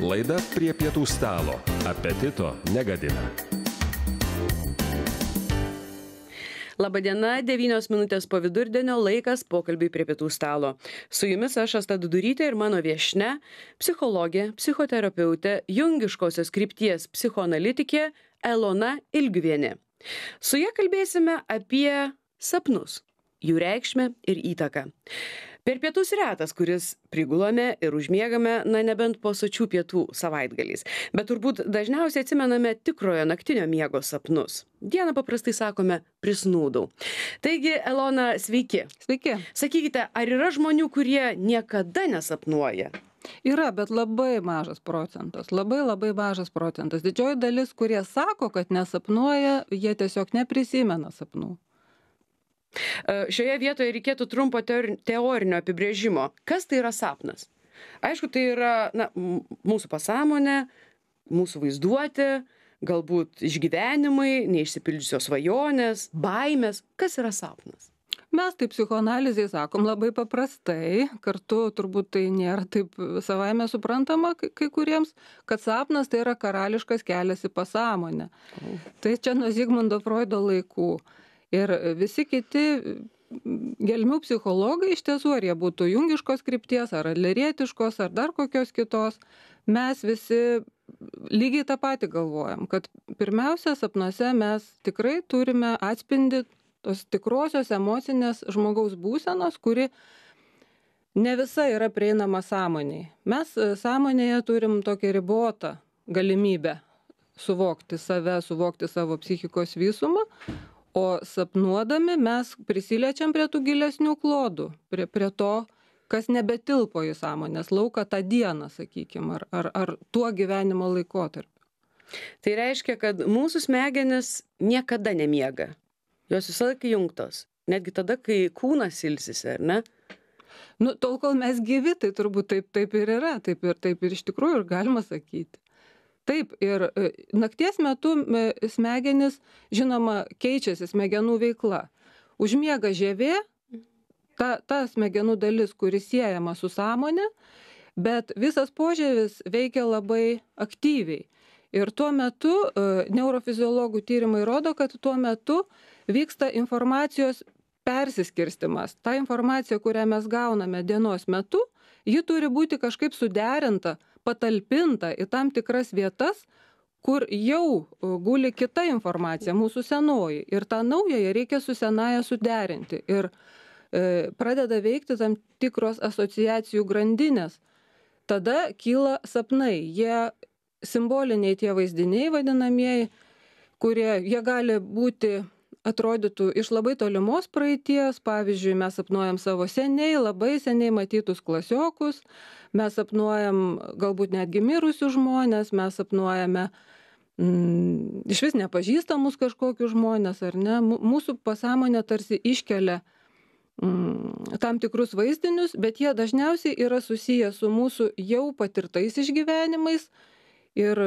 Laida prie pietų stalo. Apetito negadina. Labadiena, 9 minutės po vidurdienio, laikas pokalbiui prie pietų stalo. Su jumis aš Asta Dudurytė ir mano viešnia, psichologė, psichoterapeutė, jungiškosios krypties psichoanalitikė Elona Ilgiuvienė. Su ja kalbėsime apie sapnus, jų reikšmę ir įtaką. Per pietus retas, kuris prigulame ir užmiegame, nebent po sočių pietų savaitgaliais. Bet turbūt dažniausiai atsimename tikrojo naktinio miego sapnus. Dieną paprastai sakome prisnūdau. Taigi, Elona, sveiki. Sveiki. Sakykite, ar yra žmonių, kurie niekada nesapnuoja? Yra, bet labai mažas procentas. Labai mažas procentas. Didžioji dalis, kurie sako, kad nesapnuoja, jie tiesiog neprisimena sapnų. Šioje vietoje reikėtų trumpo teorinio apibrėžimo. Kas tai yra sapnas? Aišku, tai yra mūsų pasąmonė, mūsų vaizduotė, galbūt išgyvenimai, neišsipildžiusios svajonės, baimės. Kas yra sapnas? Mes tai psichoanalizėje sakom labai paprastai, kartu turbūt tai nėra taip savaime suprantama kai kuriems, kad sapnas tai yra karališkas kelias į pasąmonę. Tai čia nuo Zigmundo Freudo laikų. Ir visi kiti gelmių psichologai iš tiesų, ar jie būtų jungiškos krypties, ar adlerietiškos, ar dar kokios kitos, mes visi lygiai tą patį galvojam, kad pirmiausia sapnuose mes tikrai turime atspindį tos tikrosios emocinės žmogaus būsenos, kuri ne visa yra prieinama sąmoniai. Mes sąmonėje turim tokią ribotą galimybę suvokti save, suvokti savo psichikos visumą, o sapnuodami mes prisiliečiam prie tų gilesnių klodų, prie to, kas nebetilpo į sąmonės lauką tą dieną, sakykime, ar tuo gyvenimo laikotarpiu. Tai reiškia, kad mūsų smegenys niekada nemiega. Jos visą laiką jungtos. Netgi tada, kai kūnas ilsisi, ar ne? Tol, kol mes gyvi, tai turbūt taip ir yra. Taip ir iš tikrųjų ir galima sakyti. Taip, ir nakties metu smegenys, žinoma, keičiasi smegenų veikla. Užmiega žievė, ta smegenų dalis, kuri siejama su sąmonė, bet visas požievis veikia labai aktyviai. Ir tuo metu neurofiziologų tyrimai rodo, kad tuo metu vyksta informacijos persiskirstimas. Ta informacija, kurią mes gauname dienos metu, ji turi būti kažkaip suderinta, patalpinta į tam tikras vietas, kur jau guli kita informacija, mūsų senoji. Ir tą naująją reikia su senaja suderinti. Ir pradeda veikti tam tikros asociacijų grandinės. Tada kyla sapnai. Jie simboliniai tie vaizdiniai vadinamieji, kurie jie gali būti atrodytų iš labai tolimos praeities. Pavyzdžiui, mes sapnuojam savo labai seniai matytus klasiokus, mes sapnuojam galbūt netgi mirusius žmonės, mes sapnuojame iš vis nepažįstamus kažkokius žmonės, ar ne? Mūsų pasąmonė tarsi iškelia tam tikrus vaizdinius, bet jie dažniausiai yra susiję su mūsų jau patirtais išgyvenimais ir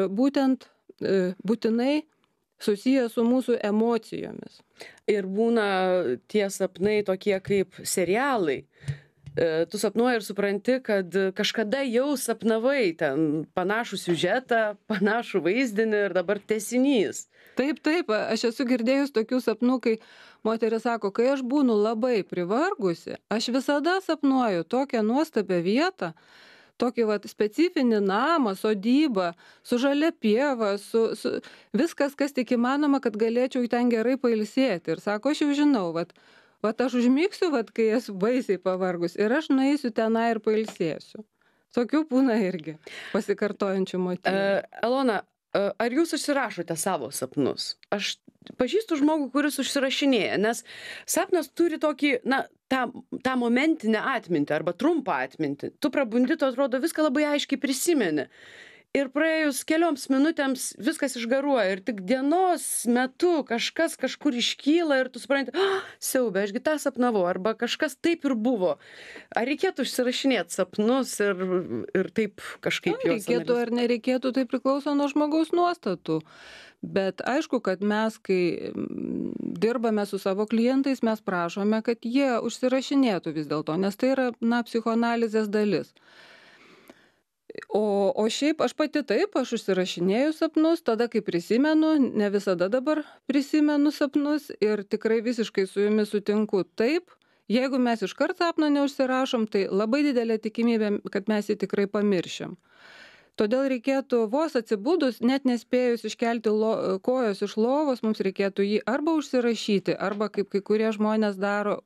būtinai susiję su mūsų emocijomis. Ir būna tie sapnai tokie kaip serialai. Tu sapnuoji ir supranti, kad kažkada jau sapnavai ten panašų siužetą, panašų vaizdinį ir dabar tęsinys. Taip, aš esu girdėjus tokių sapnų, kai moteris sako, kai aš būnu labai privargusi, aš visada sapnuoju tokią nuostabią vietą, tokį specifinį namą, sodybą, su žalia pieva, su viskas, kas tik įmanoma, kad galėčiau ten gerai pailsėti. Ir sako, aš jau žinau, aš užmigsiu, kai esu baisiai pavargus ir aš nueisiu tenai ir pailsėsiu. Tokių būna irgi pasikartojančių motyvų. Elona, ar jūs užsirašote savo sapnus? Aš pažįstu žmogų, kuris užsirašinėja, nes sapnas turi tokį, tą momentinę atmintį arba trumpą atmintį. Tu prabundi, tu atrodo viską labai aiškiai prisimeni. Ir praėjus kelioms minutėms viskas išgaruoja ir tik dienos metu kažkas kažkur iškyla ir tu supranti, siaubė, ašgi tą sapnavau, arba kažkas taip ir buvo. Ar reikėtų užsirašinėti sapnus ir taip kažkaip juos analizuoti? Reikėtų ar nereikėtų, tai priklauso nuo žmogaus nuostatų. Bet aišku, kad mes, kai dirbame su savo klientais, mes prašome, kad jie užsirašinėtų vis dėlto, nes tai yra, psichoanalizės dalis. O šiaip aš pati taip, aš užsirašinėju sapnus, tada kai prisimenu, ne visada dabar prisimenu sapnus ir tikrai visiškai su jumis sutinku taip. Jeigu mes iškart sapno neužsirašom, tai labai didelė tikimybė, kad mes jį tikrai pamiršim. Todėl reikėtų vos atsibudus, net nespėjus iškelti kojos iš lovos, mums reikėtų jį arba užsirašyti, arba kaip kai kurie žmonės daro,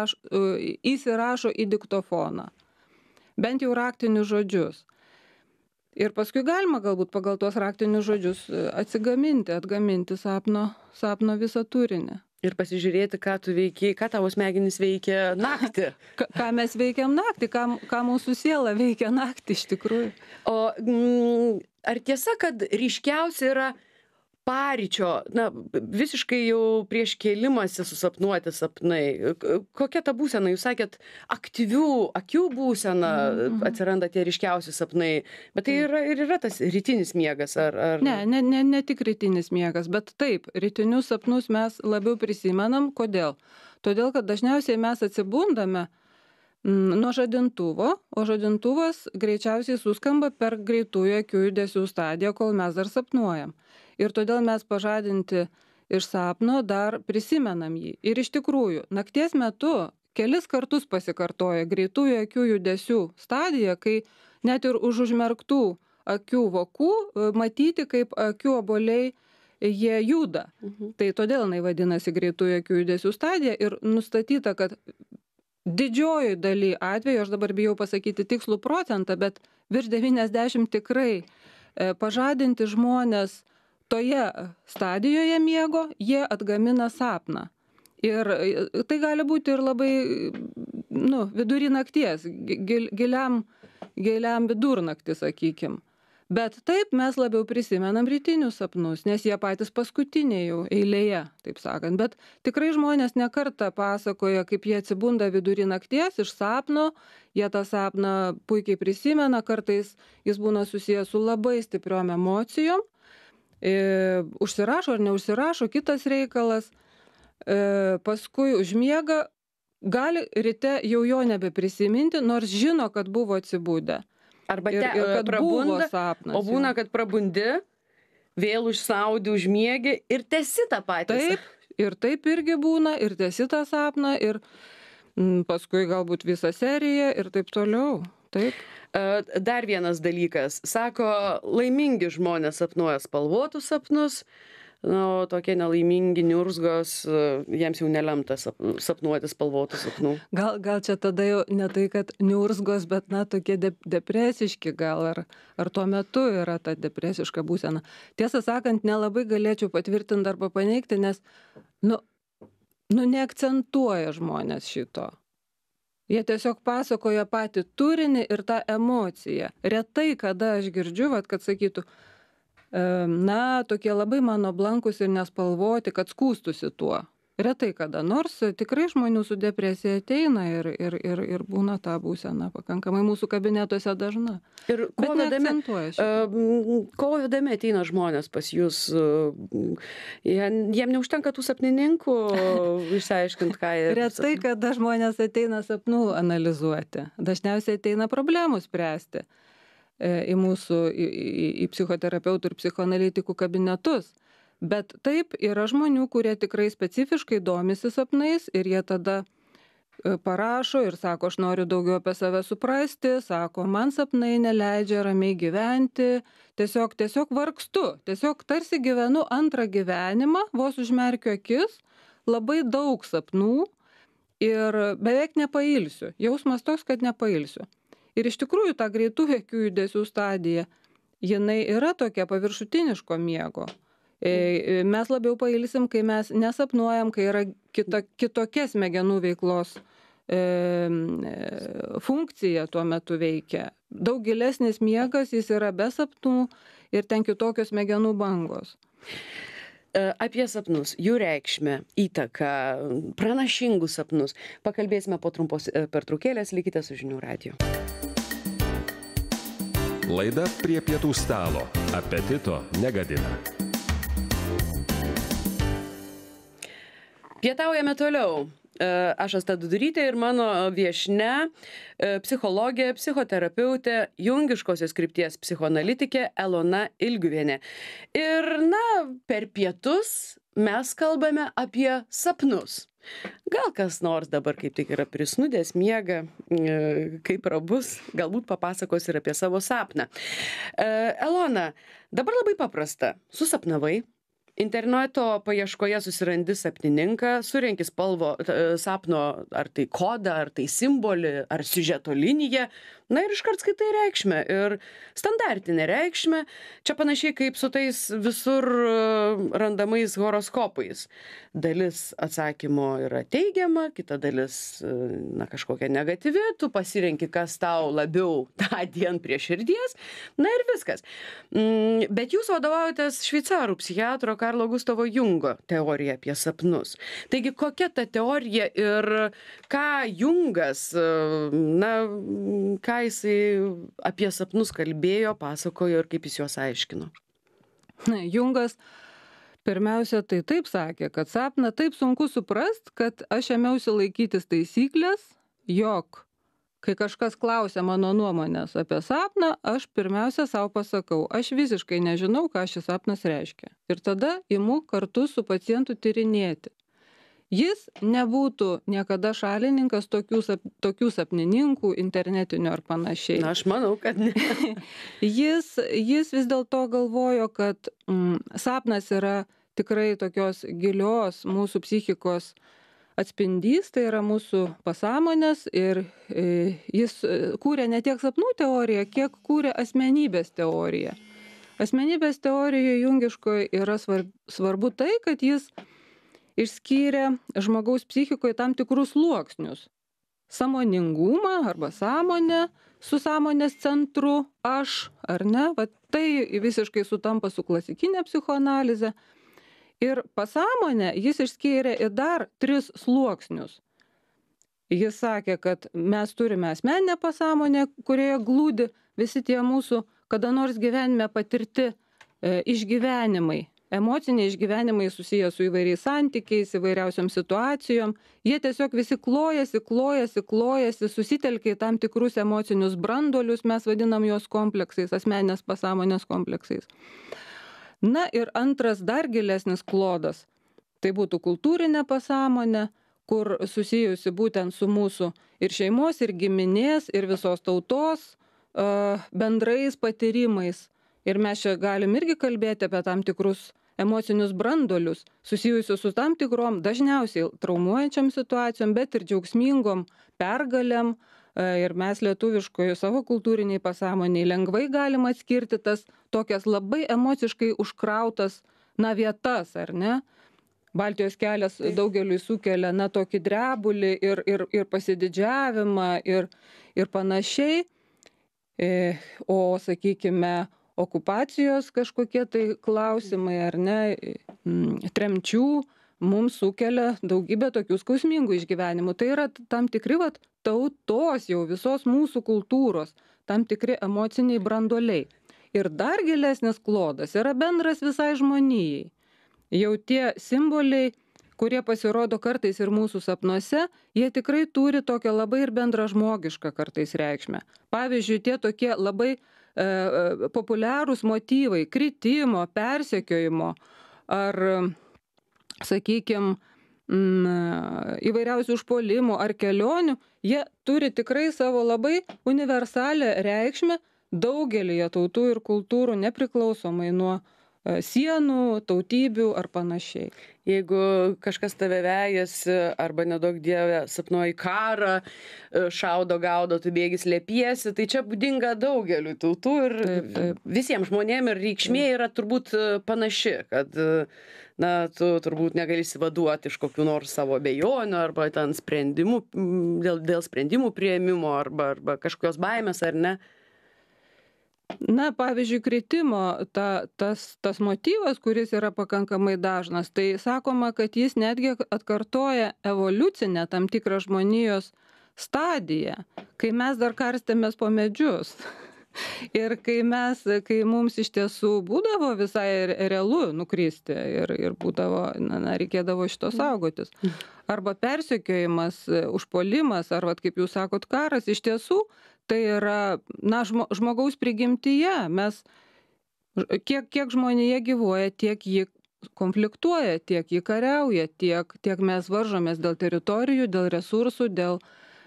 įsirašo į diktofoną. Bent jau raktinius žodžius. Ir paskui galima galbūt pagal tuos raktinius žodžius atgaminti sapno visą turinį. Ir pasižiūrėti, ką tu veikiai, ką tavo smegenys veikia naktį. Ką mes veikiam naktį, ką mūsų siela veikia naktį iš tikrųjų. O ar tiesa, kad ryškiausia yra paryčio, visiškai jau prieš kėlimąsi susapnuoti sapnai? Kokia ta būsena? Jūs sakėt, aktyvių akių būsena atsiranda tie ryškiausi sapnai, bet tai yra tas rytinis miegas? Ne tik rytinis miegas, bet taip, rytinius sapnus mes labiau prisimenam. Kodėl? Todėl, kad dažniausiai mes atsibundame nuo žadintuvo, o žadintuvas greičiausiai suskamba per greitųjų akių judesių stadiją, kol mes dar sapnuojam. Ir todėl mes pažadinti iš sapno dar prisimenam jį. Ir iš tikrųjų, nakties metu kelis kartus pasikartoja greitųjų akių judesių stadija, kai net ir už užmerktų akių vokų matyti, kaip akių obuoliai jie juda. Tai todėl jinai vadinasi greitųjų akių judesių stadija ir nustatyta, kad didžioji daly atveju, aš dabar bijau pasakyti tikslų procentą, bet virš 90 tikrai pažadinti žmonės toje stadijoje miego, jie atgamina sapną. Ir tai gali būti ir labai vidury nakties, giliam vidurnaktį, sakykim. Bet taip mes labiau prisimenam rytinius sapnus, nes jie patys paskutiniai jau eilėje, taip sakant. Bet tikrai žmonės ne kartą pasakoja, kaip jie atsibunda vidury nakties iš sapno, jie tą sapną puikiai prisimena, kartais jis būna susijęs su labai stipriom emocijom. Užsirašo ar neužsirašo, kitas reikalas, paskui užmiega, gali ryte jau jo nebeprisiminti, nors žino, kad buvo atsibudę. Arba kad buvo sapnas. O būna, kad prabundi, vėl užsaudi, užmiegi ir tesi tą patį. Taip irgi būna, ir tesi tą sapną, ir paskui galbūt visą seriją ir taip toliau. Taip. Dar vienas dalykas. Sako, laimingi žmonės sapnuoja spalvotus sapnus, o tokie nelaimingi niurzgos, jiems jau nelemta sapnuoti spalvotų sapnų. Gal čia tada jau ne tai, kad niurzgos, bet tokie depresiški gal, ar tuo metu yra ta depresiška būsena. Tiesą sakant, nelabai galėčiau patvirtinti arba paneigti, nes neakcentuoja žmonės šito. Jie tiesiog pasakoja patį turinį ir tą emociją. Retai, kada aš girdžiu, kad sakytų, tokie labai mano blankus ir nespalvoti, kad skųstusi tuo. Retai kada, nors tikrai žmonių su depresija ateina ir būna ta būsena pakankamai mūsų kabinetuose dažna. Ir kovo vedami ateina žmonės pas jūs, jiem neužtenka tų sapnininkų išsiaiškinti, ką jie... Retai kada žmonės ateina sapnų analizuoti, dažniausiai ateina problemų spręsti į mūsų, į psichoterapeutų ir psichoanalitikų kabinetus. Bet taip yra žmonių, kurie tikrai specifiškai domisi sapnais ir jie tada parašo ir sako, aš noriu daugiau apie save suprasti, sako, man sapnai neleidžia ramiai gyventi, tiesiog vargstu, tiesiog tarsi gyvenu antrą gyvenimą, vos užmerkiu akis, labai daug sapnų ir beveik nepailsiu, jausmas toks, kad nepailsiu. Ir iš tikrųjų ta greitųjų akių judesių stadija, jinai yra tokia paviršutiniško miego. Mes labiau pailsim, kai mes nesapnuojam, kai yra kitokia smegenų veiklos funkcija tuo metu veikia. Daug gilesnis miegas, jis yra be sapnų ir ten kitokios smegenų bangos. Apie sapnus, jų reikšmę, įtaką, pranašingus sapnus. Pakalbėsime po trumpos pertraukėlės, likite su Žinių radiju. Laida prie pietų stalo. Apetito negadina. Pietaujame toliau. Aš Asta Dudurytė ir mano viešnia psichologė, psichoterapeutė, jungiškosios krypties psichoanalitikė Elona Ilgiuvienė. Ir, per pietus mes kalbame apie sapnus. Gal kas nors dabar kaip tik yra prisnudęs, miega, kaip prabus, galbūt papasakos ir apie savo sapną. Elona, dabar labai paprasta. Susapnavai, interneto paieškoje susirandi sapnininką, surenki sapno ar tai kodą, ar tai simbolį, ar siužeto liniją, ir iškart skaitai reikšmę. Ir standartinė reikšmė, čia panašiai kaip su tais visur randamais horoskopais. Dalis atsakymo yra teigiama, kita dalis, kažkokia negatyvi, tu pasirenki, kas tau labiau tą dieną prie širdies, ir viskas. Bet jūs vadovaujatės šveicarų psichiatro Karlo Gustavo Jungo teorija apie sapnus. Taigi, kokia ta teorija ir ką Jungas, ką jisai apie sapnus kalbėjo, pasakojo ir kaip jis juos aiškino? Jungas pirmiausia tai taip sakė, kad sapną taip sunku suprast, kad aš ėmiausi laikytis taisyklės, jog kai kažkas klausia mano nuomonės apie sapną, aš pirmiausia savo pasakau, aš visiškai nežinau, ką šis sapnas reiškia. Ir tada imu kartu su pacientu tyrinėti. Jis nebūtų niekada šalininkas tokių sapnininkų, internetinių ar panašiai. Aš manau, kad ne. Jis vis dėlto galvojo, kad sapnas yra tikrai tokios gilios mūsų psichikos atspindys, tai yra mūsų pasąmonės ir jis kūrė ne tiek sapnų teoriją, kiek kūrė asmenybės teoriją. Asmenybės teorijoje jungiškoje yra svarbu tai, kad jis išskyrė žmogaus psichikoje tam tikrus sluoksnius. Sąmoningumą arba sąmonę su sąmonės centru aš, ar ne? Tai visiškai sutampa su klasikinė psichoanalizė. Ir pasąmonę jis išskyrė į dar 3 sluoksnius. Jis sakė, kad mes turime asmeninę pasąmonę, kurioje glūdi visi tie mūsų kada nors gyvenime patirti išgyvenimai. Emociniai išgyvenimai susiję su įvairiais santykiais, įvairiausiom situacijom. Jie tiesiog visi klojasi, susitelkia į tam tikrus emocinius branduolius, mes vadinam juos kompleksais, asmeninės pasąmonės kompleksais. Ir antras dar gilesnis klodas, tai būtų kultūrinė pasąmonė, kur susijusi būtent su mūsų ir šeimos, ir giminės, ir visos tautos bendrais patyrimais. Ir mes čia galim irgi kalbėti apie tam tikrus emocinius branduolius, susijusius su tam tikrom, dažniausiai traumuojančiam situacijom, bet ir džiaugsmingom pergalėm. Ir mes lietuviškoje savo kultūriniai pasąmoniai lengvai galim atskirti tas tokias labai emociškai užkrautas, vietas, ar ne? Baltijos kelias daugeliui sukelia, tokį drebulį ir pasididžiavimą ir panašiai. O, sakykime, okupacijos kažkokie tai klausimai, ar ne, tremčių mums sukelia daugybę tokių skausmingų išgyvenimų. Tai yra tam tikri tautos jau visos mūsų kultūros, tam tikri emociniai branduoliai. Ir dar gilesnis klodas yra bendras visai žmonijai. Jau tie simboliai, kurie pasirodo kartais ir mūsų sapnuose, jie tikrai turi tokią labai ir bendražmogišką kartais reikšmę. Pavyzdžiui, tie tokie labai populiarūs motyvai kritimo, persekiojimo ar, sakykime, įvairiausių užpuolimų ar kelionių, jie turi tikrai savo labai universalią reikšmę daugelyje tautų ir kultūrų, nepriklausomai nuo sienų, tautybių ar panašiai. Jeigu kažkas tave vejasi arba nedaug dieve sapnuoji karą, šaudo, gaudo, tu bėgi slėpiesi, tai čia būdinga daugeliu tautų ir visiems žmonėms ir reikšmė yra turbūt panaši, kad tu turbūt negali įsivaduoti iš kokių nors savo abejonių arba ten sprendimų, dėl sprendimų priėmimo arba kažkokios baimės ar ne. Pavyzdžiui, kritimo tas motyvas, kuris yra pakankamai dažnas, tai sakoma, kad jis netgi atkartoja evoliucinę tam tikrą žmonijos stadiją, kai mes dar karstėmės po medžius. Ir kai mums iš tiesų būdavo visai realu nukristi ir būdavo, reikėdavo šito saugotis. Arba persekiojimas, užpuolimas, ar vat, kaip jūs sakot, karas, iš tiesų tai yra, žmogaus prigimtyje. Mes, kiek žmonėje gyvuoja, tiek jį konfliktuoja, tiek jį kariauja, tiek mes varžomės dėl teritorijų, dėl resursų, dėl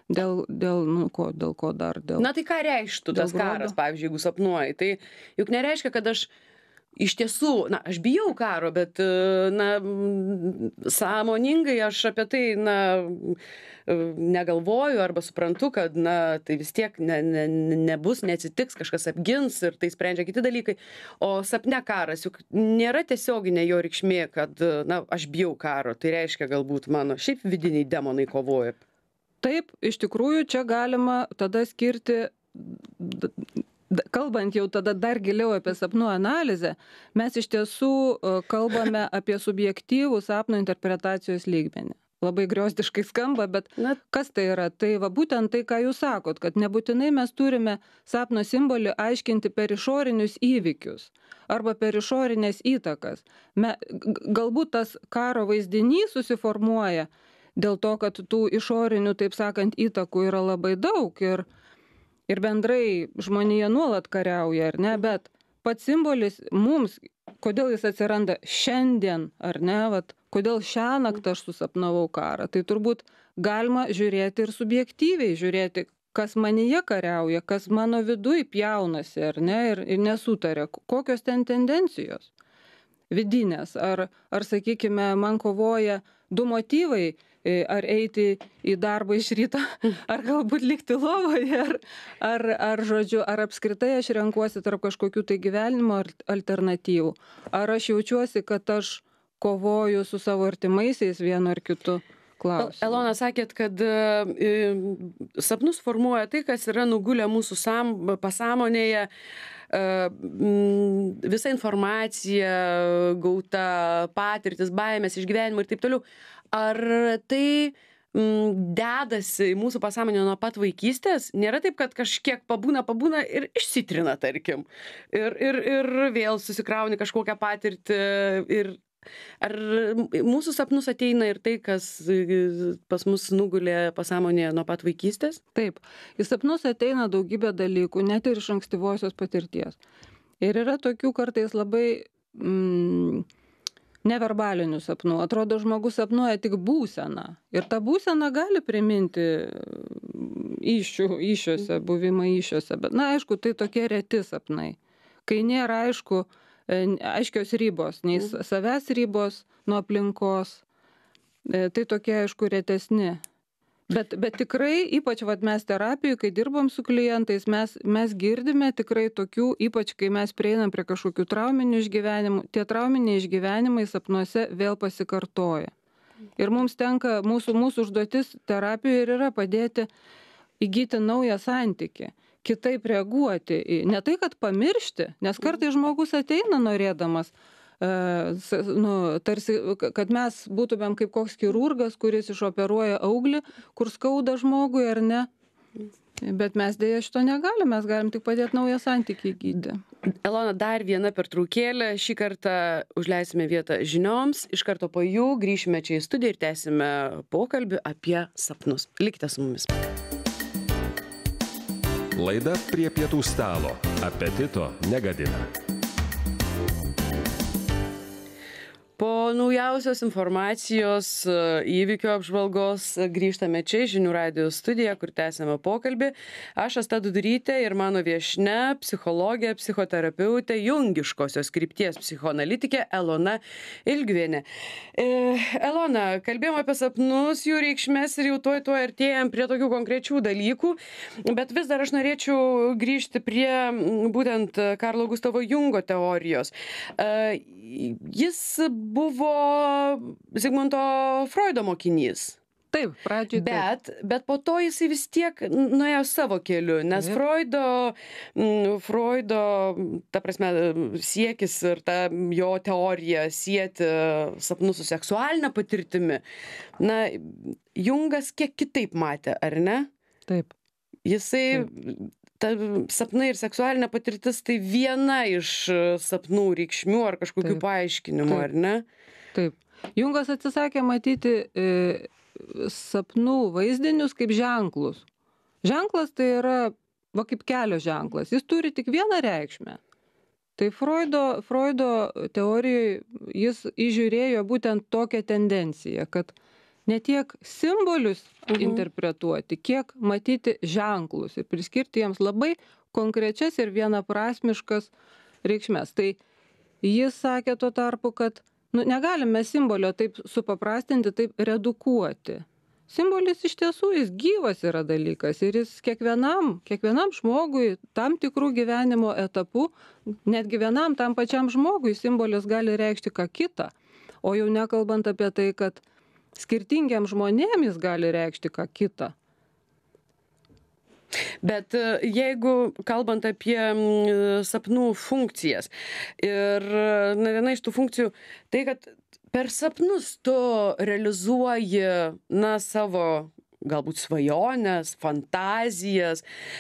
ko dar? Na tai ką reikštų tas karas, pavyzdžiui, jeigu sapnuoji? Tai juk nereiškia, kad aš iš tiesų, aš bijau karo, bet, sąmoningai aš apie tai, negalvoju arba suprantu, kad, tai vis tiek neatsitiks, kažkas apgins ir tai sprendžia kiti dalykai. O sapne karas, juk nėra tiesioginė jo reikšmė, kad, aš bijau karo. Tai reiškia galbūt mano šiaip vidiniai demonai kovoja. Taip, iš tikrųjų, čia galima tada skirti, kalbant jau tada dar giliau apie sapnų analizę, mes iš tiesų kalbame apie subjektyvų sapno interpretacijos lygmenį. Labai griozdiškai skamba, bet kas tai yra? Tai būtent tai, ką jūs sakot, kad nebūtinai mes turime sapno simbolį aiškinti per išorinius įvykius arba per išorinės įtakas. Galbūt tas karo vaizdinys susiformuoja dėl to, kad tų išorinių, taip sakant, įtakų yra labai daug ir bendrai žmonija nuolat kariauja, ar ne, bet pats simbolis mums, kodėl jis atsiranda šiandien, ar ne, kodėl šią naktą aš susapnavau karą, tai turbūt galima žiūrėti ir subjektyviai žiūrėti, kas manyje kariauja, kas mano viduj pjaunasi, ar ne, ir nesutarė, kokios ten tendencijos vidinės, ar sakykime, man kovoja du motyvai, ar eiti į darbą iš ryto, ar galbūt likti lovoje, ar žodžiu, ar apskritai aš renkuosi tarp kažkokių tai gyvenimo alternatyvų, ar aš jaučiuosi, kad aš kovoju su savo artimaisiais vienu ar kitu klausimu. Elona, sakėt, kad sapnus formuoja tai, kas yra nugulę mūsų pasąmonėje, visa informacija gauta, patirtis, baimės, išgyvenimai ir taip toliau. Ar tai dedasi į mūsų pasąmonę nuo pat vaikystės? Nėra taip, kad kažkiek pabūna ir išsitrina, tarkim. Ir vėl susikrauni kažkokią patirtį. Ar mūsų sapnus ateina ir tai, kas pas mus nugulė pasąmonėje nuo pat vaikystės? Taip. Į sapnus ateina daugybė dalykų, net ir iš ankstyvosios patirties. Ir yra tokių kartais labai neverbalinių sapnų. Atrodo, žmogus sapnuoja tik būseną. Ir ta būsena gali priminti įsčiose, buvimą įsčiose. Bet, aišku, tai tokie reti sapnai. Kai nėra aiškios ribos, nei savęs ribos nuo aplinkos, tai tokie, aišku, retesni. Bet tikrai, ypač mes terapijų, kai dirbam su klientais, mes girdime tikrai tokių, ypač kai mes prieinam prie kažkokių trauminių išgyvenimų, tie trauminiai išgyvenimai sapnuose vėl pasikartoja. Ir mums tenka, mūsų užduotis terapijoje ir yra padėti įgyti naują santykį, kitaip reaguoti į, ne tai, kad pamiršti, nes kartais žmogus ateina norėdamas, tarsi, kad mes būtumėm kaip koks chirurgas, kuris išoperuoja auglį, kur skauda žmogui ar ne. Bet mes dėja šito negalim, mes galim tik padėti naują santykį įgyti. Elona, dar viena pertraukėlė. Šį kartą užleisime vietą žinioms. Iš karto po jų grįšime čia į studiją ir tęsime pokalbį apie sapnus. Likite su mumis. Laida prie pietų stalo. Apetito negadina. Po naujausios informacijos įvykio apžvalgos grįžtame čia į Žinių radijo studiją, kur tęsiame pokalbį. Aš Asta Dudurytė ir mano viešnia, psichologė, psichoterapeutė, jungiškosios krypties psichoanalitikė Elona Ilgiuvienė. Elona, kalbėjom apie sapnus, jų reikšmės ir jau tuoj artėjam prie tokių konkrečių dalykų, bet vis dar aš norėčiau grįžti prie būtent Karlo Gustavo Jungo teorijos. Jis buvo Zigmundo Freudo mokinys. Taip, pradžioj. Bet po to jisai vis tiek nuėjo savo keliu, nes Freudo, ta prasme, siekis ir ta jo teorija sieti sapnus su seksualinė patirtimi, Jungas kiek kitaip matė, ar ne? Taip. Jisai sapnai ir seksualinė patirtis tai viena iš sapnų reikšmių ar kažkokių paaiškinimų, ar ne? Taip. Jungas atsisakė matyti sapnų vaizdinius kaip ženklus. Ženklas tai yra kaip kelio ženklas. Jis turi tik vieną reikšmę. Tai Freudo teorijoje jis įžiūrėjo būtent tokią tendenciją, kad ne tiek simbolius interpretuoti, kiek matyti ženklus ir priskirti jiems labai konkrečias ir vienaprasmiškas reikšmes. Tai jis sakė tuo tarpu, kad negalime simbolio taip supaprastinti, taip redukuoti. Simbolis iš tiesų jis gyvas yra dalykas ir jis kiekvienam žmogui tam tikrų gyvenimo etapų, netgi vienam tam pačiam žmogui simbolis gali reikšti ką kitą, o jau nekalbant apie tai, kad skirtingiam žmonėm jis gali reikšti ką kitą. Bet jeigu kalbant apie sapnų funkcijas ir viena iš tų funkcijų, tai kad per sapnus tu realizuoji, savo galbūt svajones, fantazijas,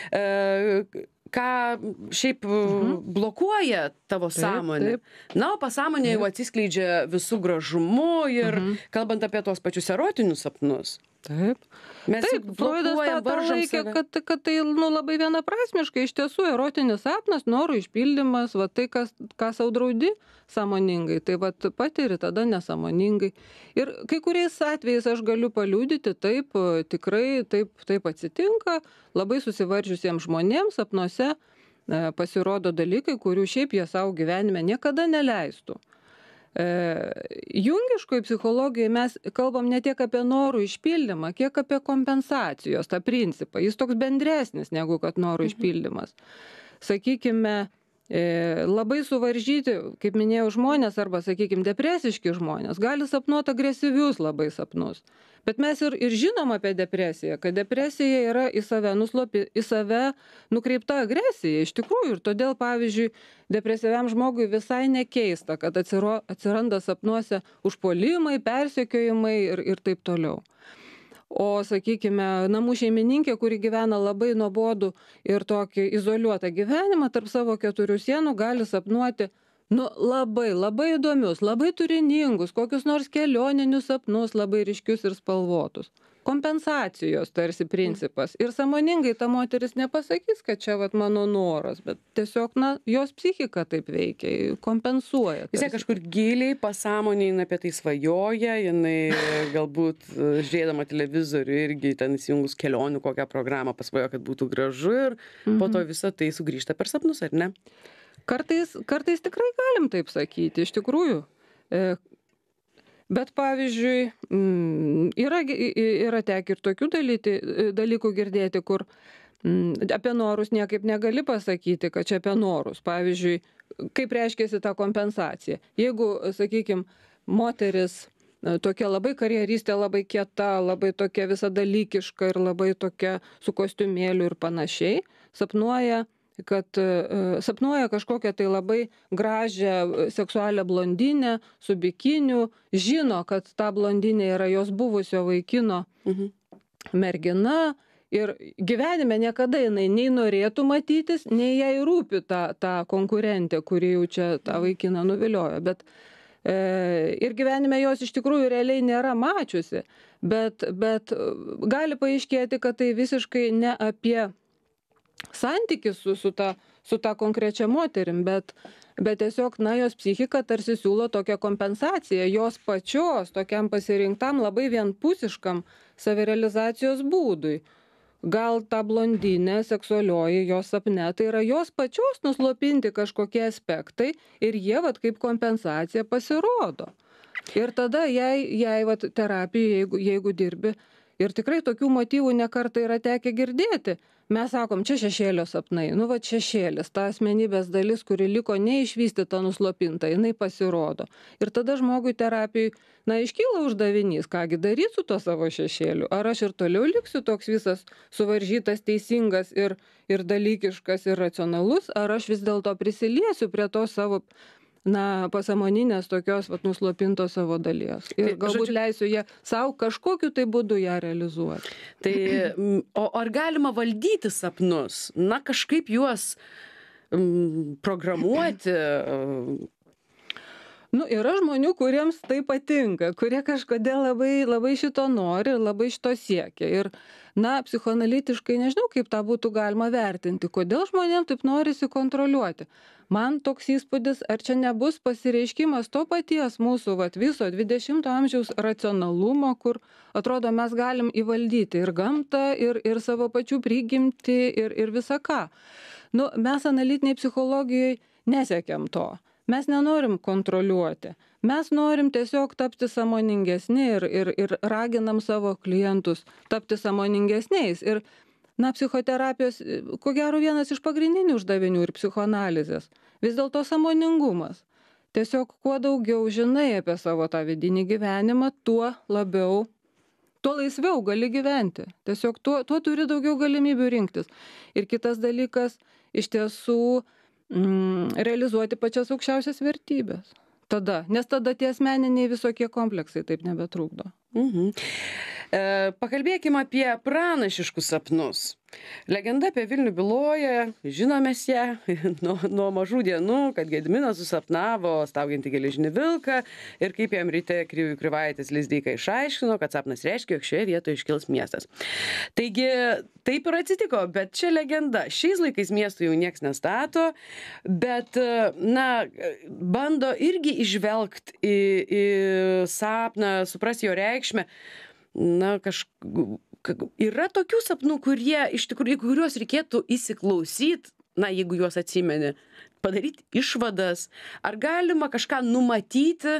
ką šiaip blokuoja tavo sąmonė. O pasąmonė jau atsiskleidžia visų gražumu ir kalbant apie tos pačius erotinius sapnus. Taip. Freudas tą laikė, kad tai labai vienaprasmiškai. Iš tiesų, erotinis sapnas, norų išpildymas, tai, ką sau draudi sąmoningai, tai patiri tada nesąmoningai. Ir kai kuriais atvejais aš galiu paliudyti, taip, tikrai taip atsitinka, labai susivardžiusiems žmonėms sapnuose pasirodo dalykai, kurių šiaip jie savo gyvenime niekada neleistų. Jungiškoje psichologijoje mes kalbam ne tiek apie norų išpildymą, kiek apie kompensacijos tą principą. Jis toks bendresnis negu kad norų išpildymas. Sakykime, labai suvaržyti, kaip minėjau, žmonės arba, sakykime, depresiški žmonės gali sapnuoti agresyvius labai sapnus. Bet mes ir žinom apie depresiją, kad depresija yra į save nukreipta agresija iš tikrųjų. Ir todėl, pavyzdžiui, depresyviam žmogui visai nekeista, kad atsiranda sapnuose užpuolimai, persekiojimai ir taip toliau. O, sakykime, namų šeimininkė, kuri gyvena labai nuobodų ir tokį izoliuotą gyvenimą tarp savo 4 sienų, gali sapnuoti labai įdomius, labai turiningus, kokius nors kelioninius sapnus, labai ryškius ir spalvotus. Kompensacijos tarsi principas. Ir sąmoningai ta moteris nepasakys, kad čia mano noras, bet tiesiog, jos psichika taip veikia, kompensuoja. Jis kažkur giliai pasąmonėje apie tai svajoja, jinai galbūt žiūrėdama televizorių irgi ten įsijungus kelionių kokią programą pasvajoja, kad būtų gražu ir po to visą tai sugrįžta per sapnus, ar ne? Kartais tikrai galim taip sakyti, iš tikrųjų. Bet pavyzdžiui, yra tekę ir tokių dalykų girdėti, kur apie norus niekaip negali pasakyti, kad čia apie norus. Pavyzdžiui, kaip reiškiasi ta kompensacija. Jeigu, sakykime, moteris tokia labai karjeristė, labai kieta, labai tokia visadalykiška ir labai tokia su kostiumėliu ir panašiai, sapnuoja kažkokią tai labai gražią seksualią blondinę su bikiniu, žino, kad ta blondinė yra jos buvusio vaikino mergina ir gyvenime niekada jinai nei norėtų matytis, nei jai rūpi ta konkurentė, kuri jau čia tą vaikiną nuviliojo. Bet ir gyvenime jos iš tikrųjų realiai nėra mačiusi, bet gali paaiškėti, kad tai visiškai ne apie santykis su ta konkrečia moterim, bet tiesiog, jos psichika tarsi siūlo tokią kompensaciją jos pačios tokiam pasirinktam labai vienpusiškam savirealizacijos būdui. Gal ta blondinė seksualioji jos sapne, tai yra jos pačios nuslopinti kažkokie aspektai ir jie kaip kompensacija pasirodo. Ir tada jai terapija, jeigu dirbi, ir tikrai tokių motyvų nekartą yra tekę girdėti. Mes sakom, čia šešėlio sapnai, šešėlis, ta asmenybės dalis, kuri liko neišvystyta, nuslopinta, jinai pasirodo. Ir tada žmogui terapijai, iškyla uždavinys, kągi daryti su to savo šešėliu. Ar aš ir toliau liksiu toks visas suvaržytas, teisingas ir dalykiškas ir racionalus, ar aš vis dėlto prisiliesiu prie to savo pasąmoninės tokios nuslopintos savo dalies. Ir galbūt leisiu ją savo kažkokiu tai būdu ją realizuoti. Tai, o ar galima valdyti sapnus? Na, kažkaip juos programuoti? Yra žmonių, kuriems tai patinka, kurie kažkodėl labai šito nori ir labai šito siekia. Ir, psichoanalitiškai nežinau, kaip tą būtų galima vertinti. Kodėl žmonėms taip norisi kontroliuoti? Man toks įspūdis, ar čia nebus pasireiškimas to paties mūsų viso 20 amžiaus racionalumo, kur atrodo mes galim įvaldyti ir gamtą, ir savo pačių prigimtį, ir visą ką. Mes analitiniai psichologijai nesiekiam to. Mes nenorim kontroliuoti. Mes norim tiesiog tapti sąmoningesni ir raginam savo klientus tapti sąmoningesniais. Ir, psichoterapijos, ko gero, vienas iš pagrindinių uždavinių ir psichoanalizės. Vis dėlto sąmoningumas. Tiesiog kuo daugiau žinai apie savo tą vidinį gyvenimą, tuo laisviau gali gyventi. Tiesiog tuo turi daugiau galimybių rinktis. Ir kitas dalykas, iš tiesų, realizuoti pačias aukščiausias vertybės. Nes tada tie asmeniniai visokie kompleksai taip nebetrukdo. Pakalbėkime apie pranašiškus sapnus. Legenda apie Vilnių byloja, žinome ją nuo mažų dienų, kad Gediminas susapnavo staugiantį geležinį vilką ir kaip jam ryte Krivaitis Lizdeika išaiškino, kad sapnas reiškia, jog šioje vietoje iškils miestas. Taigi, taip ir atsitiko, bet čia legenda. Šiais laikais miestų jau nieks nestato, bet, bando irgi įžvelgti į sapną, suprasti jo reikšmę. Yra tokių sapnų, kurie iš tikrųjų, kuriuos reikėtų įsiklausyti, jeigu juos atsimeni, padaryti išvadas, ar galima kažką numatyti,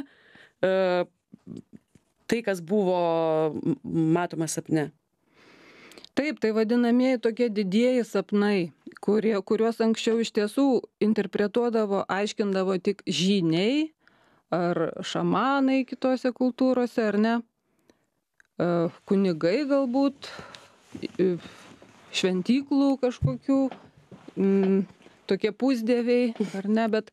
tai, kas buvo matoma sapne? Taip, tai vadinamieji tokie didieji sapnai, kuriuos anksčiau iš tiesų interpretuodavo, aiškindavo tik žyniai ar šamanai kitose kultūrose, ar ne? Kunigai galbūt, šventyklų kažkokių, tokie pusdieviai, ar ne, bet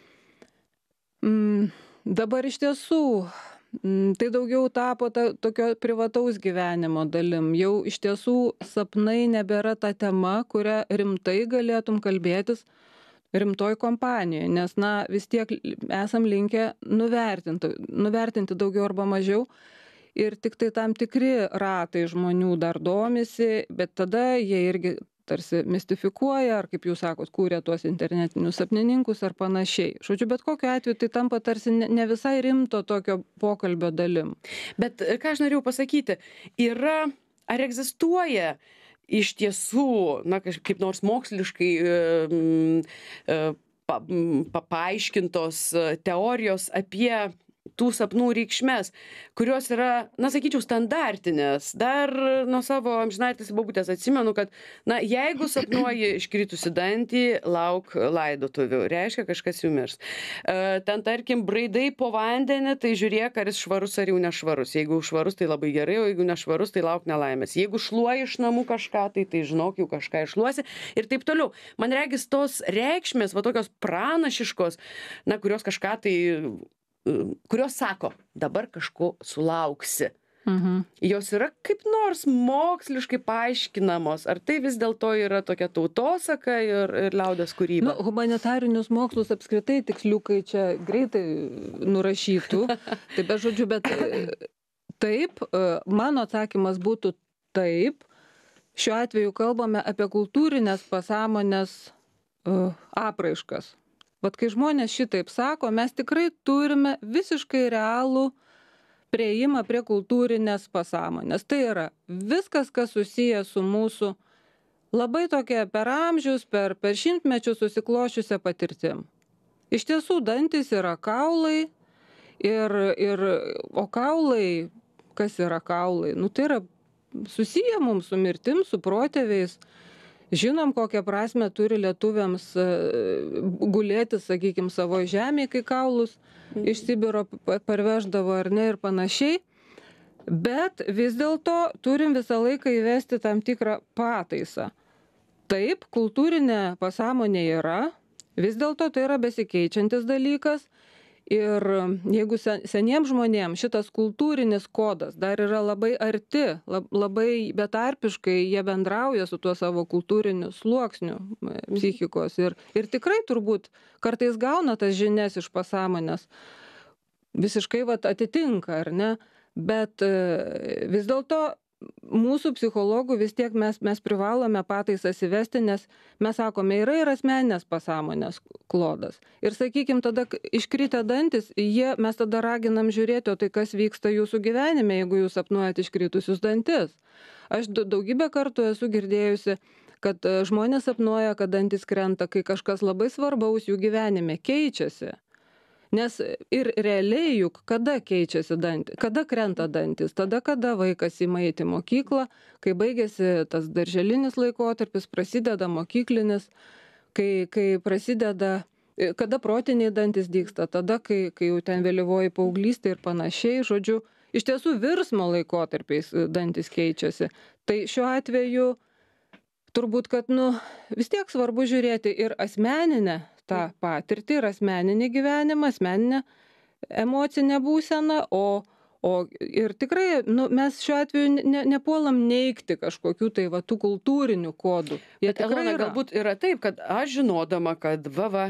dabar iš tiesų tai daugiau tapo tokio privataus gyvenimo dalim. Jau iš tiesų sapnai nebėra ta tema, kurią rimtai galėtum kalbėtis rimtoj kompanijoje, nes vis tiek esam linkę nuvertinti daugiau arba mažiau. Ir tik tai tam tikri ratai žmonių dar domisi, bet tada jie irgi tarsi mistifikuoja, ar kaip jūs sakot, kūrė tuos internetinius sapnininkus ar panašiai. Žodžiu, bet kokiu atveju tai tampa tarsi ne visai rimto tokio pokalbio dalim. Bet ką aš norėjau pasakyti, ar egzistuoja iš tiesų, kaip nors moksliškai paaiškintos teorijos apie tų sapnų reikšmes, kurios yra, sakyčiau, standartinės. Dar nuo savo amžinatilsį bobutės atsimenu, kad, jeigu sapnuoji iškritusi dantį, lauk laidotuvių. Reiškia, kažkas jų mirs. Ten, tarkim, braidai po vandenį, tai žiūrėk, ar jis švarus ar jau nešvarus. Jeigu švarus, tai labai gerai, o jeigu nešvarus, tai lauk nelaimės. Jeigu šluoji iš namų kažką, tai žinok, jau kažką iššluosi ir taip toliau. Man regis tos reikšmės, tokios pranašiškos, kurios kažką tai kurios sako, dabar kažko sulauksi. Jos yra kaip nors moksliškai paaiškinamos, ar tai vis dėlto yra tokia tautosaka ir liaudies kūryba? Humanitarinius mokslus apskritai tiksliukai čia greitai nurašytų. Taip, žodžiu, bet taip, mano atsakymas būtų taip. Šiuo atveju kalbame apie kultūrinės pasąmonės apraiškas. Kai žmonės šitaip sako, mes tikrai turime visiškai realų prieimą prie kultūrinės pasąmonės. Tai yra viskas, kas susiję su mūsų labai tokia per amžius, per šimtmečius susiklošiusią patirtim. Iš tiesų, dantys yra kaulai, o kaulai, kas yra kaulai? Tai yra susiję mums su mirtim, su protėviais. Žinom, kokią prasme turi lietuviams gulėti, sakykime, savo žemėje, kai kaulus iš Sibiro parveždavo ar ne ir panašiai. Bet vis dėlto turim visą laiką įvesti tam tikrą pataisą. Taip, kultūrinė pasąmonė yra Vis dėlto tai yra besikeičiantis dalykas. Ir jeigu seniems žmonėms šitas kultūrinis kodas dar yra labai arti, labai betarpiškai jie bendrauja su tuo savo kultūriniu sluoksniu psichikos ir tikrai turbūt kartais gauna tas žinias iš pasąmonės, visiškai atitinka, ar ne? Bet vis dėlto mūsų psichologų vis tiek mes privalome pataisas įvesti, nes mes sakome, yra ir asmeninės pasąmonės klodas. Ir sakykim, tada iškritę dantis, mes tada raginam žiūrėti, o tai kas vyksta jūsų gyvenime, jeigu jūs sapnuojat iškritusius dantis. Aš daugybę kartų esu girdėjusi, kad žmonės sapnuoja, kad dantis krenta, kai kažkas labai svarbaus jų gyvenime keičiasi. Nes ir realiai juk kada keičiasi dantis, kada krenta dantis, tada kada vaikas ima eiti į mokyklą, kai baigėsi tas darželinis laikotarpis, prasideda mokyklinis, kai prasideda, kada protiniai dantis dygsta, tada kai jau ten vėlyvoji paauglystė ir panašiai, žodžiu, iš tiesų virsmo laikotarpiais dantis keičiasi. Tai šiuo atveju turbūt, kad vis tiek svarbu žiūrėti ir asmeninę tą patirtį, ir asmeninį gyvenimą, asmeninę emocinę būseną, ir tikrai mes šiuo atveju nepuolam neigti kažkokių tai tų kultūrinių kodų. Bet Elona, galbūt yra taip, kad aš žinodama, kad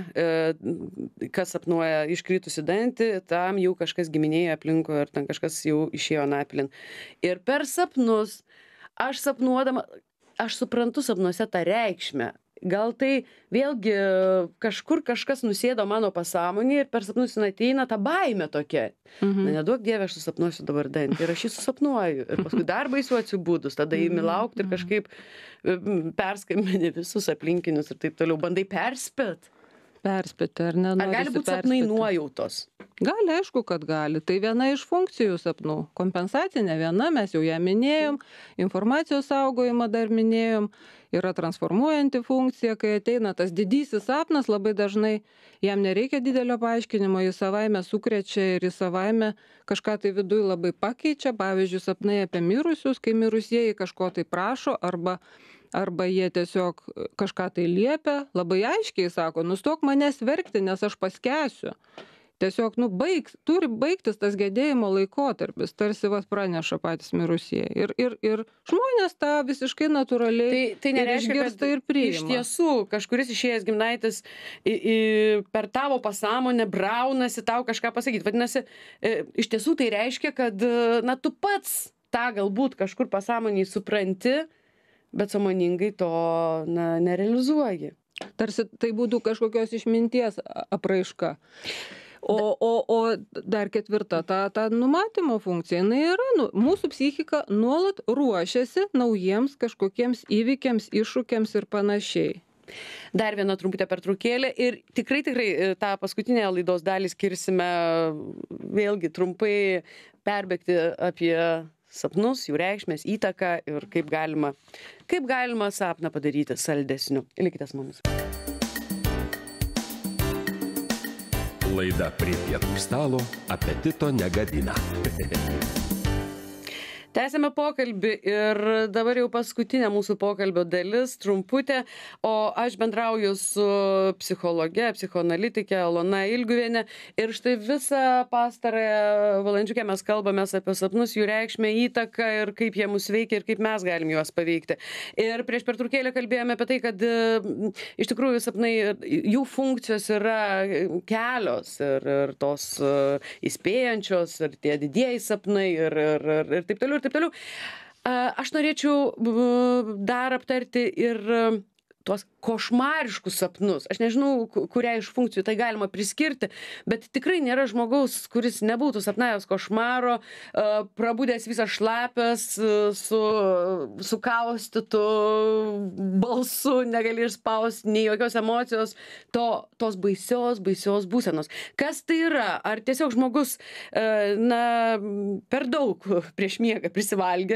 kas sapnuoja iškritusi dantį, tam jau kažkas giminėje aplinkui ir ten kažkas jau išėjo napilin. Ir per sapnus, aš sapnuodama, aš suprantu sapnuose tą reikšmę. Gal tai vėlgi kažkur kažkas nusėdo mano pasąmonėje ir per sapnus ateina ta baimė tokia. Neduok Dieve, aš susapnuosiu dabar dantį ir aš jį susapnuoju. Ir paskui dar baisiu atsibūdus, tada įimi laukti ir kažkaip perskambini visus aplinkinius ir taip toliau. Bandai perspėti, ar ne? Ar gali būti sapnai nuojautos? Gali, aišku, kad gali. Tai viena iš funkcijų sapnų. Kompensacinė viena, mes jau ją minėjom, informacijos saugojimą dar minėjom, yra transformuojanti funkcija, kai ateina tas didysis sapnas, labai dažnai jam nereikia didelio paaiškinimo, jis savaime sukrečia ir jis savaime kažką tai viduj labai pakeičia, pavyzdžiui, sapnai apie mirusius, kai mirusieji kažko tai prašo arba jie tiesiog kažką tai liepia, labai aiškiai sako, nustok manęs verkti, nes aš paskęsiu. Tiesiog, turi baigtis tas gedėjimo laikotarpis, tarsi praneša patys mirusieji. Ir žmonės tą visiškai natūraliai išgirsta ir priima. Iš tiesų, kažkuris išėjęs gimnaitis per tavo pasąmonę braunasi tau kažką pasakyti. Vadinasi, iš tiesų tai reiškia, kad tu pats tą galbūt kažkur pasąmoniai supranti, bet sąmoningai to nerealizuoji. Tarsi tai būtų kažkokios išminties apraiška. O dar ketvirta, ta numatymo funkcija, jinai yra, mūsų psichika nuolat ruošiasi naujiems kažkokiems įvykiams, iššūkiams ir panašiai. Dar viena trumputė pertraukėlė ir tikrai tą paskutinę laidos dalį skirsime vėlgi trumpai perbėgti apie sapnus, jų reikšmės, įtaką ir kaip galima sapną padaryti saldesniu. Likite su mumis. Laida Prie pietų stalo apetito negadina. Tęsiame pokalbį ir dabar jau paskutinė mūsų pokalbio dalis, trumputė, o aš bendrauju su psichologe, psichoanalitike Elona Ilguvienė ir štai visą pastarąją valandžiukę mes kalbamės apie sapnus, jų reikšmę, įtaką ir kaip jie mus veikia ir kaip mes galim juos paveikti. Ir prieš pertraukėlę kalbėjome apie tai, kad iš tikrųjų sapnai, jų funkcijos yra kelios ir tos įspėjančios, ir tie didieji sapnai ir taip toliau. Aš norėčiau dar aptarti ir tuos košmariškus sapnus. Aš nežinau, kurią iš funkcijų tai galima priskirti, bet tikrai nėra žmogaus, kuris nebūtų sapnavęs košmaro, prabudęs visas šlapias, su kaustytu balsu, negali išspausti nei jokios emocijos, tos baisios būsenos. Kas tai yra? Ar tiesiog žmogus per daug prieš miegą prisivalgė?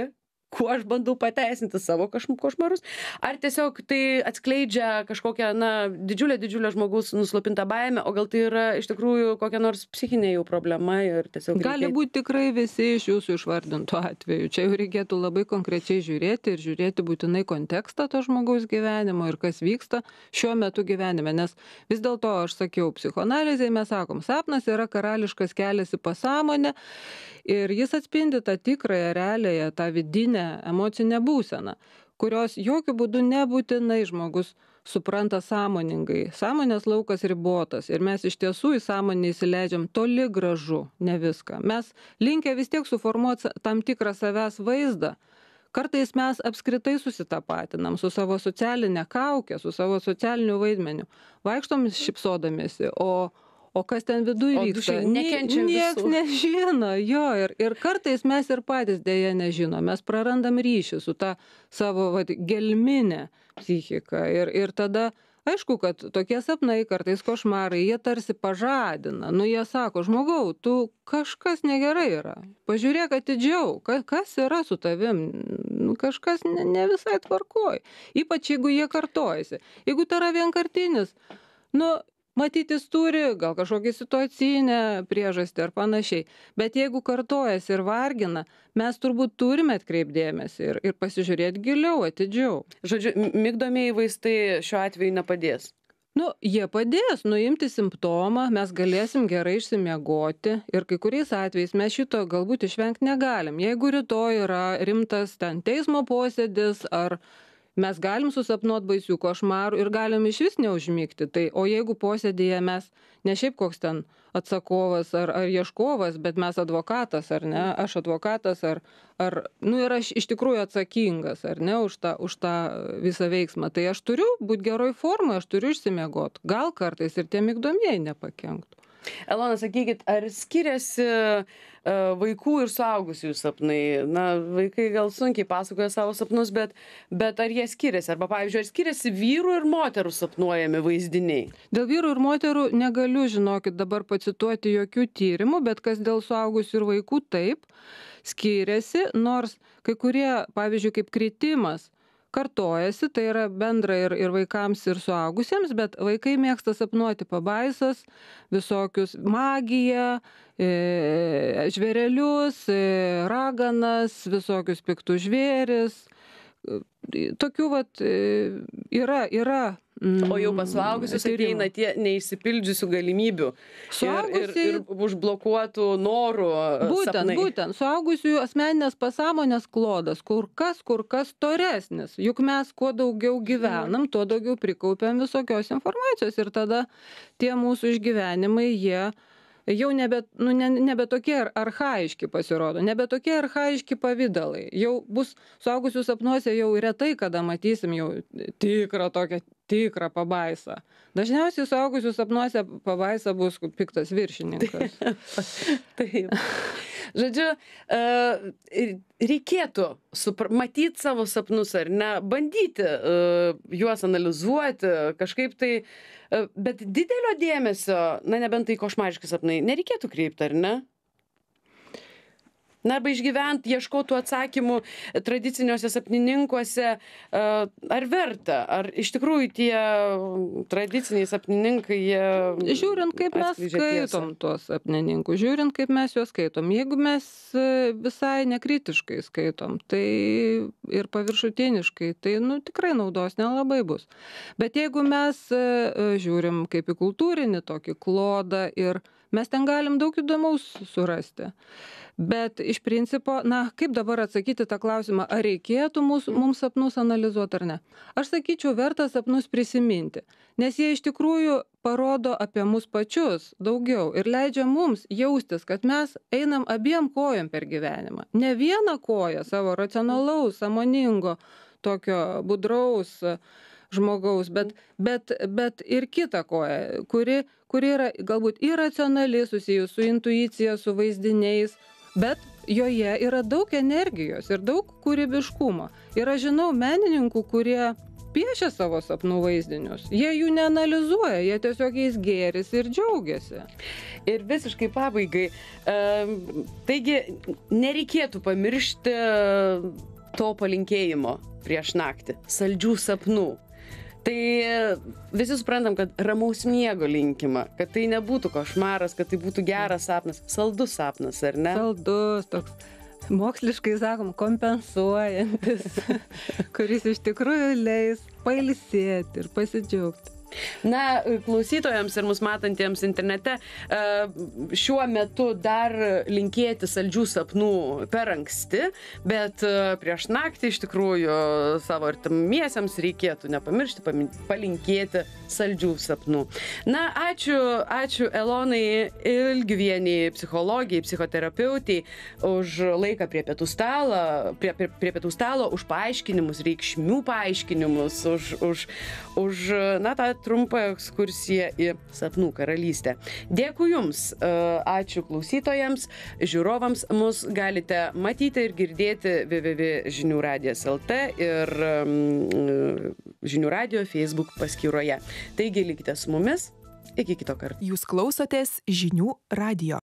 kuo aš bandau pateisinti savo košmarus, ar tiesiog tai atskleidžia kažkokią, didžiulę žmogaus nuslopintą baimę, o gal tai yra iš tikrųjų kokia nors psichinė jau problema ir tiesiog... Gali būti tikrai visi iš jūsų išvardintų atvejų. Čia jau reikėtų labai konkrečiai žiūrėti ir žiūrėti būtinai kontekstą to žmogaus gyvenimo ir kas vyksta šiuo metu gyvenime. Nes vis dėlto, aš sakiau, psichoanalizėje mes sakom, sapnas yra karališkas kelias į pasąmonę ir jis atspindi tą tikrąją, realiąją, tą vidinę emocinę būseną, kurios jokių būdų nebūtinai žmogus supranta sąmoningai. Sąmonės laukas ribotas ir mes iš tiesų į sąmonę įsileidžiam toli gražu, ne viską. Mes linkę vis tiek suformuoti tam tikrą savęs vaizdą. Kartais mes apskritai susitapatinam su savo socialinė kaukė, su savo socialiniu vaidmeniu. Vaikštom šypsodamiesi, o kas ten viduj vyksta, nieks nežino. Jo, ir kartais mes ir patys dėja nežino. Mes prarandam ryšį su ta savo gelminė psichika. Ir tada, aišku, kad tokie sapnai, kartais košmarai, jie tarsi pažadina. Jie sako, žmogau, tu kažkas negerai yra. Pažiūrėk atidžiau, kas yra su tavim. Kažkas ne visai tvarkoj. Ypač jeigu jie kartojasi. Jeigu tai yra vienkartinis, matyt, jis turi gal kažkokį situacinę priežastį ar panašiai. Bet jeigu kartojasi ir vargina, mes turbūt turime atkreipdėmėsi ir pasižiūrėti giliau, atidžiau. Žodžiu, migdomieji vaistai šiuo atveju nepadės? Jie padės nuimti simptomą, mes galėsim gerai išsimiegoti ir kai kuriais atvejais mes šito galbūt išvengti negalim. Jeigu rytoj yra rimtas ten teismo posėdis ar mes galim susapnuot baisių košmarų ir galim išvis neužmigti. O jeigu posėdėje mes ne šiaip koks ten atsakovas ar ieškovas, bet mes advokatas ar ne, aš advokatas ir aš iš tikrųjų atsakingas ar ne už tą visą veiksmą, tai aš turiu būti geroj formai, aš turiu išsimiegot. Gal kartais ir tie migdomieji nepakenktų. Elona, sakykit, ar skiriasi vaikų ir suaugusiųjų sapnai? Vaikai gal sunkiai pasakoja savo sapnus, bet ar jie skiriasi? Arba, pavyzdžiui, ar skiriasi vyrų ir moterų sapnuojami vaizdiniai? Dėl vyrų ir moterų negaliu, žinokit, dabar pacituoti jokių tyrimų, bet kas dėl suaugusių ir vaikų taip skiriasi, nors kai kurie, pavyzdžiui, kaip kritimas, kartojasi, tai yra bendra ir vaikams, ir suaugusiems, bet vaikai mėgsta sapnuoti pabaisas, visokius magiją, žvėrelius, raganas, visokius piktus žvėris. Tokių yra. O jau pas suaugusius ateina tie neišsipildžiusių galimybių ir užblokuotų norų sapnai. Būtent, suaugusiųjų asmeninės pasąmonės klodas kur kas storesnis. Juk mes kuo daugiau gyvenam, tuo daugiau prikaupiam visokios informacijos ir tada tie mūsų išgyvenimai, jie jau nebe tokie archaiški pasirodo, nebe tokie archaiški pavydalai. Jau bus suaugusių sapnuose jau retai, kada matysim jau tikrą pabaisą. Dažniausiai suaugusių sapnuose pabaisa bus piktas viršininkas. Taip. Žodžiu, reikėtų matyti savo sapnus ar ne, bandyti juos analizuoti, kažkaip tai, bet didelio dėmesio, nebent tai košmariški sapnai, nereikėtų kreipti, ar ne? Arba išgyventi, ieškotų atsakymų tradiciniuose sapnininkuose, ar verta, ar iš tikrųjų tie tradiciniai sapnininkai, jie... Žiūrint, kaip mes skaitom tuos sapnininkus, žiūrint, kaip mes juos skaitom. Jeigu mes visai nekritiškai skaitom, tai ir paviršutiniškai, tai tikrai naudos nelabai bus. Bet jeigu mes žiūrim kaip į kultūrinį tokį klodą ir mes ten galim daug įdomaus surasti. Bet iš principo, kaip dabar atsakyti tą klausimą, ar reikėtų mums sapnus analizuoti ar ne? Aš sakyčiau, verta sapnus prisiminti, nes jie iš tikrųjų parodo apie mus pačius daugiau ir leidžia mums jaustis, kad mes einam abiem kojom per gyvenimą. Ne vieną koją savo racionalaus, sąmoningo, tokio budraus žmogaus, bet ir kitą koją, kuri yra galbūt irracionali, susijus su intuicija, su vaizdiniais, bet joje yra daug energijos ir daug kūrybiškumo. Ir aš žinau menininkų, kurie piešia savo sapnų vaizdinius. Jie jų neanalizuoja, jie tiesiog jais gėrisi ir džiaugiasi. Ir visiškai pabaigai, taigi nereikėtų pamiršti to palinkėjimo prieš naktį, saldžių sapnų. Tai visi suprantam, kad ramaus miego linkima, kad tai nebūtų košmaras, kad tai būtų geras sapnas, saldus sapnas, ar ne? Saldus, toks moksliškai sakom, kompensuojantis, kuris iš tikrųjų leis pailsėti ir pasidžiaugti. Na, klausytojams ir mus matantiems internete, šiuo metu dar linkėti saldžių sapnų per anksti, bet prieš naktį iš tikrųjų savo artimiesiems reikėtų nepamiršti palinkėti saldžių sapnų. Na, ačiū Elonai Ilgiuvieniai, psichologijai, psichoterapeutiai, už laiką prie pietų stalo, už paaiškinimus, reikšmių paaiškinimus, už na, tą trumpą ekskursiją į sapnų karalystę. Dėkui Jums, ačiū klausytojams, žiūrovams, mus galite matyti ir girdėti www.žiniųradijas.lt ir Žinių radijo Facebook paskyroje. Taigi likite su mumis, iki kito karto. Jūs klausotės Žinių radijo.